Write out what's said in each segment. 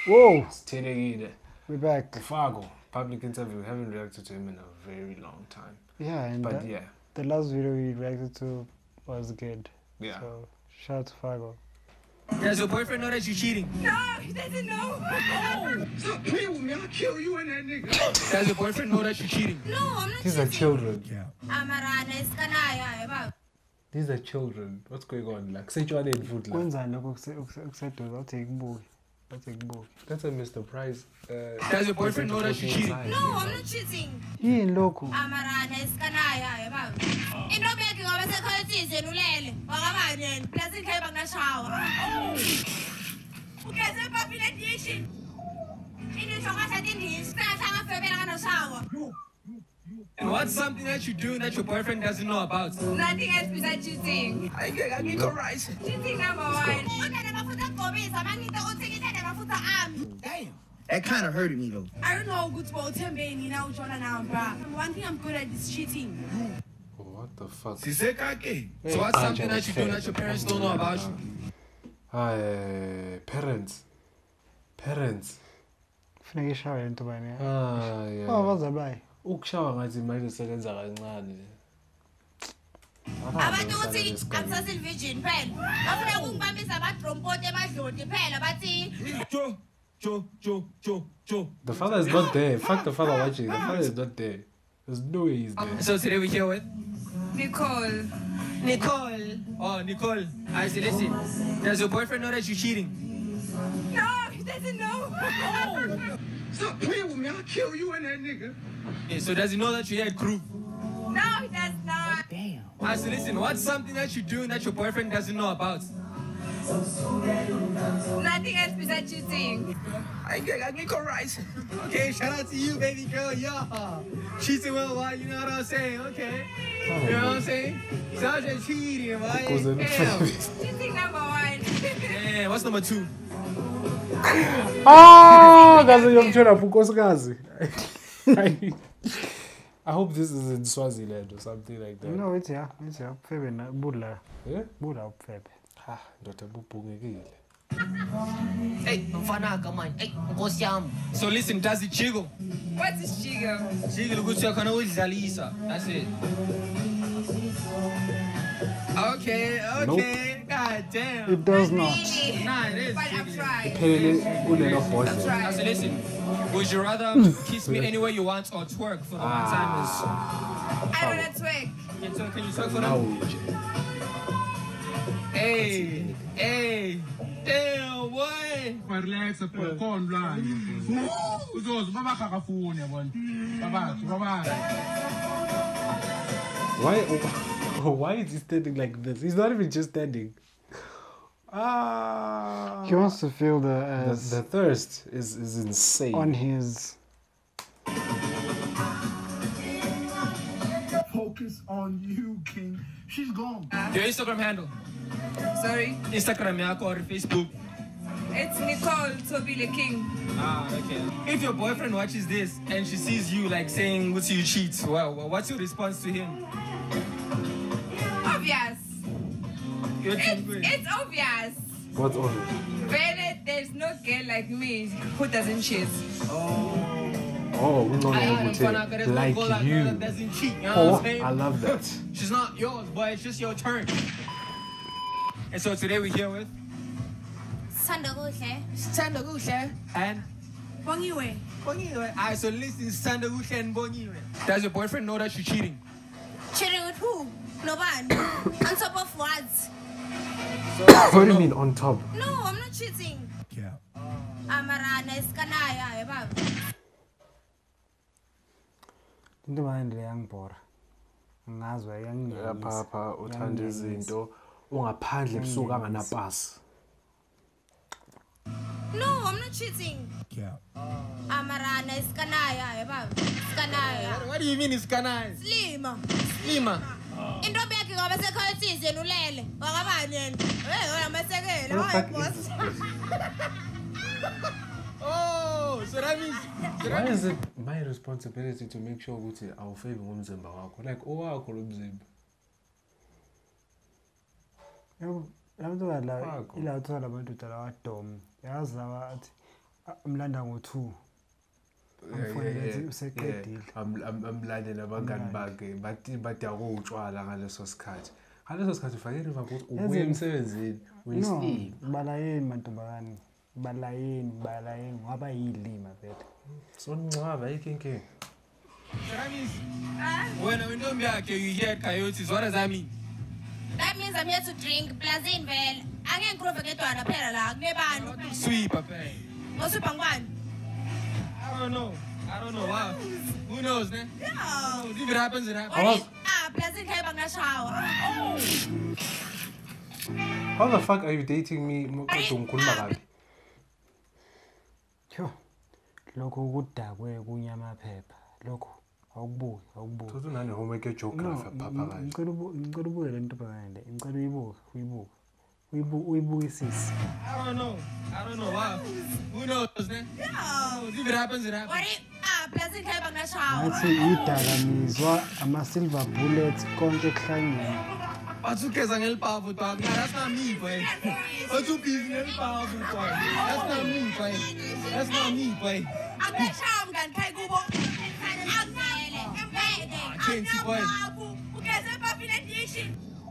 Whoa, Sithelekile. we're back. Ufago, public interview. We haven't reacted to him in a very long time. Yeah, and But yeah. the last video we reacted to was good. Yeah. So, shout out to Fago. Does your boyfriend know that you're cheating? No, he doesn't know. Stop playing with me. I'll kill you and that nigga. Does your boyfriend know that you're cheating? No, I'm not These are cheating. children. Amarana iskanaya baba. These are children. What's going on? Like, say you are in food. Like. Kwenzani lokho kuseduze awuthi ngibuke. Awuthi ngibuke. That's a Mr. Price. Does your boyfriend know that you're cheating? No, I'm not cheating. Yini lokho? Amarana iskanaya baba. Into beki ngoba sekholithisi yena ulele. Wakabani yena? Plus ikhaya bangashawa. Ugeze papi le dish. Ini shoka sathi ndishi. Sashanga febela kana shower. And what's something that you do that your boyfriend doesn't know about? Nothing else besides cheating. I need to rise. Cheating number one. Uthathe mafuta gqobisa mangite uthi ngithathe mafuta ami. Damn. That kind of hurted me though. I don't know ukuthi bawuthembeni na uJona now, bra. One thing I'm good at is cheating. What the fuck? So what's something that you do that your parents don't know about you? Parents. Kufuneka ishawe into bani. Yeah. Oh, bazalwayo. Ukushawa ngathi imali isebenza kancane. Abantu uthi akusasi virgin phela. Bafuna ukungibambisa abadrompote emadlodi phela bathi Joe. The father is not there. Fuck the father watching. The father is not there. There's no way he's there. So today we're here with Nicole. Oh, Nicole. I say, listen. Does your boyfriend know that you're cheating? No, he doesn't know. Stop playing with me. I'll kill you and that nigga. Yeah, so does he know that you had crew? No, he does not. Damn. I say, listen. What's something that you do that your boyfriend doesn't know about? Nothing else besides cheating. I need to rise. Okay, shout out to you, baby girl. Yeah. Cheating well, why? You know what I'm saying? Okay. You know what I'm saying? Sounds like cheating, right? Damn. Cheating number one. Yeah, what's number two? Kaze yomtshela unkosikazi. I hope this is in Swaziland or something like that. No, it's here. Febe na budla. Yeah? Budla upfebe. Ndoda bubhungekile. Hey, mfanaka man. Hey, nkosi yami. So listen, does it jiggle? What is jiggle? Jiggle ukuthi uyakhona ukudlalisa. That's it. Okay. God damn. It does not. Really? Nah, it is But I've jiggling. tried. Phelele uneno boss. I've I tried. said, listen, would you rather kiss me anywhere you want or twerk for the one-timers? I want to twerk. Can you twerk for Now them? we Hey, damn, boy. Relax, popcorn blind. Uzoz, baba kakafuni yabona. Baba. Why is he standing like this? He's not even just standing. He wants to feel the thirst is insane. on his. Focus on you, King. She's gone. Your Instagram handle. Sorry. Instagram yako or Facebook. It's Nicole Tobile King. Okay. If your boyfriend watches this and she sees you like saying, "What's you cheat?" Well, what's your response to him? Obvious. It's It's obvious. What's on it? Really, there's no girl like me who doesn't cheat. Oh, we know like you. That doesn't cheat. You know what I'm saying? I love that. She's not yours, but it's just your turn. And so today we're here with Sithanda kuhle. and Bongiwe. Bongiwe. Alright, so listen, Sanda Usha and Bongiwe. Does your boyfriend know that you're cheating? Cheating with who? No one. On top of what? What do you mean on top? No, I'm not cheating. Yeah. Amarana iskanaya baba. Into manje yangibhora. Ngazwa yanginyanyisa. Papa uthanda izinto ungaphandle ebusuku anganapasi. No, I'm not cheating. Yeah. Amarana iskanaya baba. Iskanaya. What do you mean it's canine? Slima. Lima. Into beki ngoba sekholithisi yena ulele. Wakabani yena? Wena masekela. What the Hayi fuck boss. is Oh, so that means Why is it my responsibility to make sure ukuthi awufeki ngomzimba wakho? Like owakho lo mzimba. Abantu bala Fakho. ila uthola abantu dala wadom. Yazi abathi Mlanda ngo-2. Amfonele useqedile. Amlande nabangani bakhe bathi akutshwala ngaleso sikhathi. Ngaleso sikhathi ufakele emva ukuthi ubuye emsebenzini uyisleep. Balayeni mantombazane. Balayeni ngoba yilima vele. Soncaba ayikho. When I know me, you hear coyotes. What does that mean? That means I'm here to drink plazin vele. Angeke ngikhuluma ngedwana phela la kunebantu. Sweep up. Ngosipha ngubani? I don't know. Wow. Who knows, man? No. If it happens, it happens. What is plazin khaya bangashawa? How the fuck are you dating me? Ngikhuluma kabi. Yo. Lokho kudakwe kunyamaphepha. Lokho awubuki. Thothi unane homework geography papa kahle. Ngicela ubuke lento bakande. Ngicela uyibukisise. I don't know. Wow. Who knows, man? No. If it happens, it happens. What is plazin khaya bangashawa? Ngathi idakamizwa ama-silver bullets konke kuhlangene. What's okay, Zangel Power Dog? That's not me, boy. What's up, Zangel Power Dog? That's not me, boy. Angashawa mngani khaya kubo. Chenzi, boy. Ugeze papile dishi.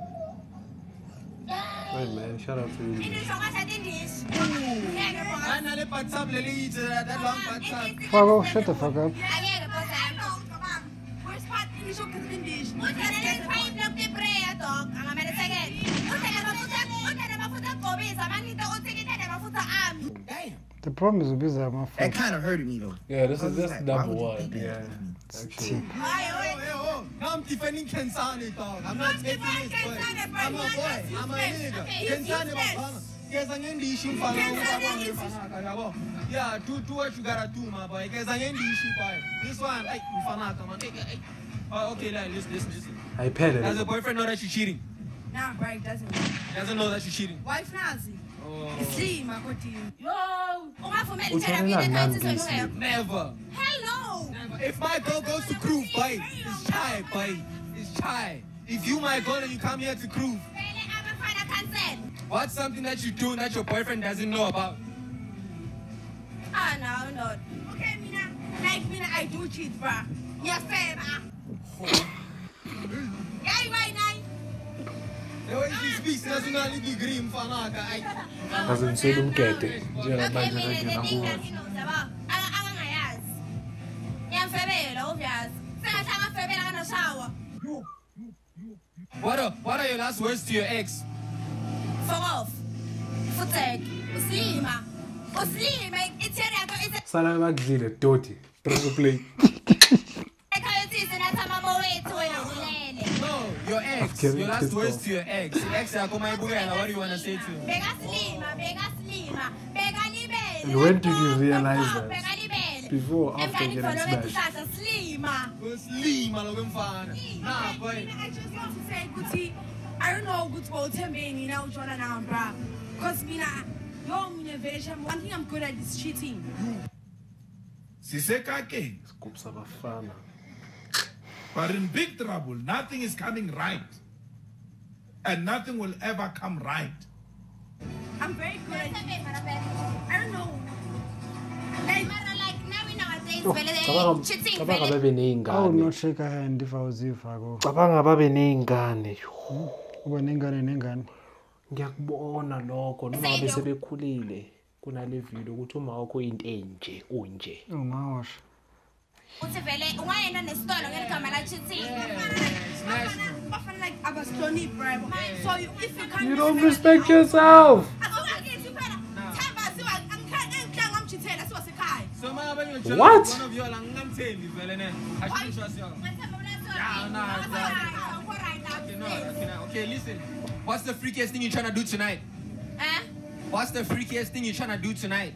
Hey man, shout out to you. Indisho ngasathi indishi. I know the WhatsApp, Lily, that long WhatsApp. Fako, shut the fuck up. Angeke boss yami. Where's part indisho ngasathi indishi? Uthele pipe lokute prayer dog. Angamele sekele. Uthele mafuta gobisa mangito uthi ngithele mafuta ami. Damn. The problem is ubiza amafuta. That kind of hurted me though. Yeah, that's number Why would you one. think that? Yeah, actually. Now I'm defending Kensani, dog. I'm not taking this, boy. I'm a boy. I'm a nigga. Kensani, Bapana. Kensani, yeah, do what you gotta do, my boy. Kensani, boy. This one, like, Fanaka, man. Oh, okay, like, listen. I paid it. Does the boyfriend know that she's cheating? Nah, bro, it doesn't. Doesn't know that she's cheating. Wife Nazi. Oh. See, my good team. Yo, ungavumeli Uthole thina mina nani ethi busy? sonke. Never. Hell no. If my girl goes to Groove, boy, it's chai, boy. It's chai. If you my girl and you come here to Groove, Vele abafana cancel. what's something that you do that your boyfriend doesn't know about? Ah, no, no. Okay, mina, I do cheat, bro. Ngiyafeba. Yayi right now. The way she speaks, doesn't only degree Fanaka. Azimsela umgede Okay, njengamanje mina kangena the thing kuwo. that zaba. Angangayazi. Ngiyamfebela obvious. Sengathi angafebela kana shower. What are your last words to your ex? Fuck off. Futek. Uslima. Itheri yakho ise Sala bakudlile doti. Press play. ekhayotisi nathama wethu wena ulele. No, your ex. getting Your last pissed words off. to your ex. Ex yakho mayibukela, what do you want to say to him? Bekasilima. Bekalibele. And when did you realize that? Bekalibele. Before or after getting Emvani smashed? khona slima. Slima lokumfana. Nah, boy. I just want to say ukuthi I don't know ukuthi bawuthembeni na ujona na bra. Cause mina vele one thing I'm good at is cheating. Sisekake. Skupsa bafana. But in big trouble, nothing is coming right. And nothing will ever come right. I'm very good at I don't know. Like now nowadays vele cheating Cabanga vele. babe I would neyingane. not shake a hand if I was you, Fako. Cabanga babe neyingane. Uba nengane. Ngiyakubona lokho noma ngabe sebekhulile kunale video ukuthi uma wakho into enje unje. Oh, mawasha. Uthi vele ungayena nesitolo ngeligama la cheating. Bafana like abastoni bro. So if you can't You don't respect yourself. What? One of you all angamthembi vele ne. I shouldn't trust you. Okay, listen. What's the freakiest thing you're trying to do tonight? What's the freakiest thing you're trying to do tonight?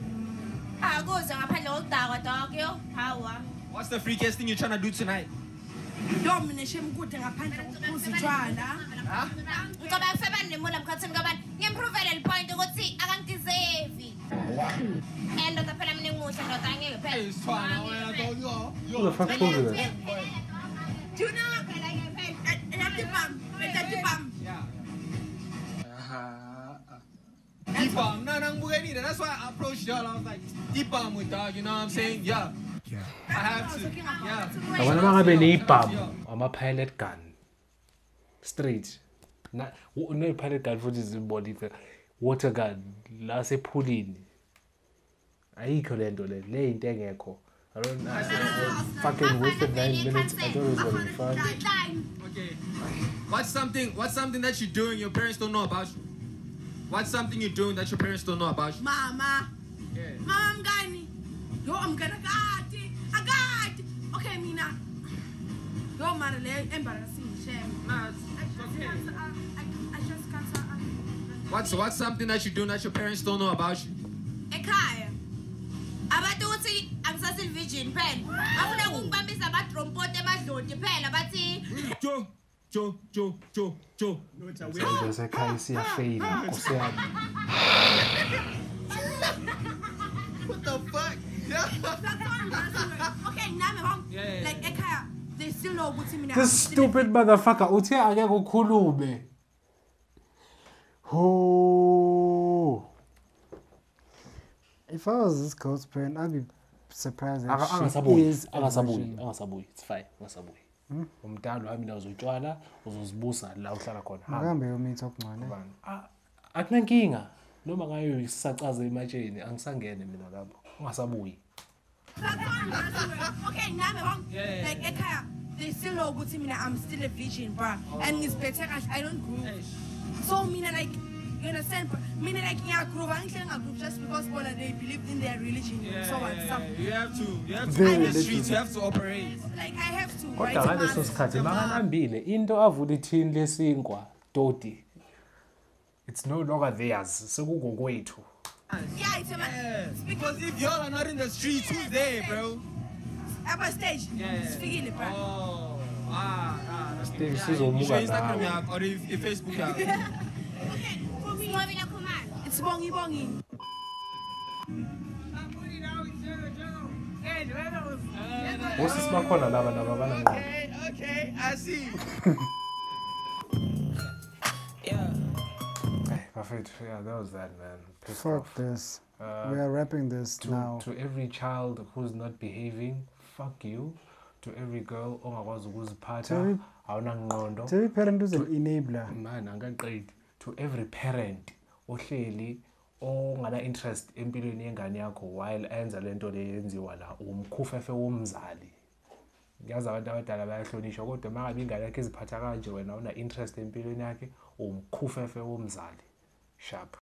What's the freakiest thing you're trying to do tonight? Domination good ngaphandle kokuzitshwala. Ngoba ngifeba nemula mkhathini ngoba ngimprove le point ukuthi akangideserve. And ndoda phela mina ngimuhle ndoda angeke phela. It's fine. Who the fuck told you that? Do you know phela ngempela betati bam. Yeah. deep bomb. That's why I approached y'all. I was like, deep bomb with dog, you know what I'm saying? Yeah. I have to. Yeah. Yabona mangabe neyibhamu ama-pilot gun straight ne-pilot gun futhi zibody water gun la sephulini ayikho lento le into engekho. I don't know. Fucking wasted 9 minutes. I thought it was gonna be fun. Okay. What's something that you're doing your parents don't know about you? What's something you're doing that your parents don't know about you? Mama. Yeah. Mama mngani. Yo I'm gonna agati. Okay mina. Yo mara le embarrassing shame. Nah, I just can't. what's something that you're doing that your parents don't know about you? Ekhaya. Abantu uthi angisasel virgin phela. Afuna ukungibambisa abatrompot emadloti phela bathi Joe. Izinto zekhaya siyafeyila Nkosi yami. What the fuck? okay nami wrong. Yeah. Like ekhaya they still know ukuthi mina. This stupid motherfucker uthe akekho ukhulume. Ho. If I was this girl's parent, I'd be surprised that she Angasabuyi, is a virgin. angasabuyi. It's fine, angasabuyi. Umntana wami la uzotshwala, uzozibusa la uhlala khona. Makambe yomithi okuncane. Akunankinga. Noma ngayo isacaza ematsheni angisangene mina lapho. Ungasabuyi. okay nami wrong. Like ekhaya they still know ukuthi mina I'm still a virgin bro. And it's better I don't groove. So mina like you understand? Meaning like group just because they believed in their religion. So what's up? You have to in the streets, you have to operate. Like I have to. Kodwa ngaleso sikhathi makanambile into avula ithini lesinkwa Dodi. It's no longer theirs. Sekugokwethu. Yeah, it's Because if y'all are not in the streets, who's there, bro? At my stage. Speaking bro. Oh, Steve you sizomuka Instagram nawe. yakho or if Facebook yakho. It's bongi. Wosisi bakhona laba nababana ngani? Okay, I see. Perfect. Yeah, that was that, man. Pissed Fuck off. this. We are wrapping this now. To every child who's not behaving, fuck you. To every girl ongakwazi ukuziphatha, awunangqondo. To every parent who's an enabler. Man, angaqedi. To every parent ohleli ongana interest empilweni yengane yakho while enza lento leyenziwa la umkhufefe womzali. Ngiyazi abantu abadala bayahlonishwa kodwa mangabe ingane yakhe iziphatha kanje wena una interest empilweni yakhe umkhufefe womzali. Sharp.